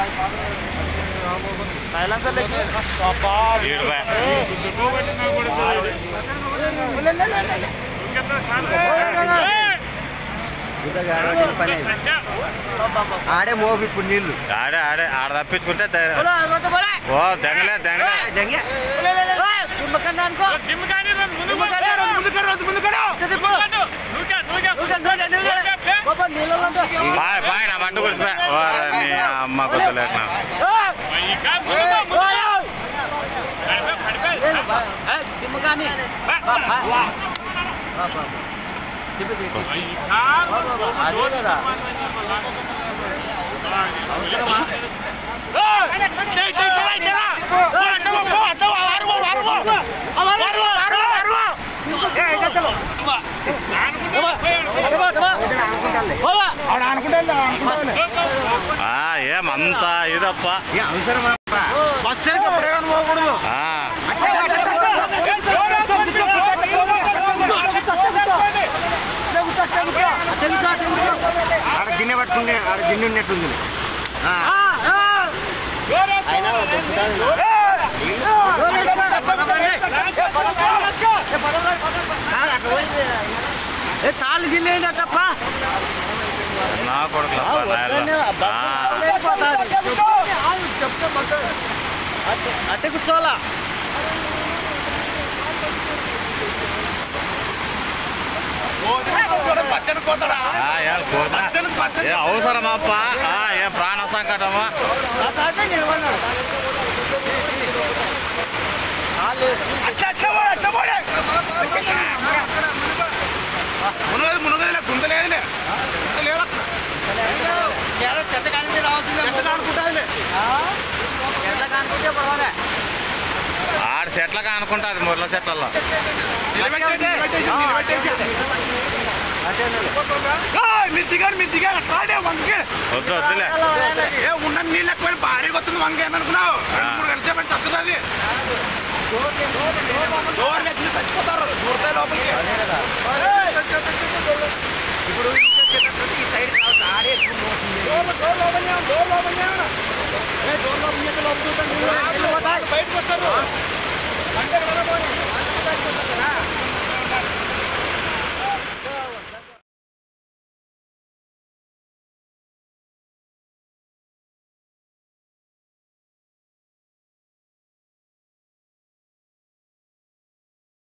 ఆడే మోపు ఇప్పుడు నీళ్ళు ఆడే ఆడ తప్పించుకుంటే దెంగలే దెంగలే బాయ్ నా మట్టు కురిసిపోయా అమ్మ కొద్దిలేక ఏమంతా ఇదప్ప బస్సు పోకూడదు ఆడ గిన్నె పట్టుకుంటే ఆడ గిన్నె ఉన్నట్టుంది తాళ్ళు గిన్నె తప్ప నా కొడుకు అట్టే కూర్చోవాలా అవసరమప్ప ఏ ప్రాణ సంకటమా మునగదిలే గుంతలేదులే చెత్త కానించి రావాల్సిందే ఆడ చెట్లగా అనుకుంటుంది మురళ చెట్లలో వద్దు వద్దులే ఉన్న నీళ్ళు ఎక్కువ భారీగా వస్తుంది వంక ఏమనుకున్నావు 2-3 గంటలు తగ్గుతుంది చచ్చిపోతారు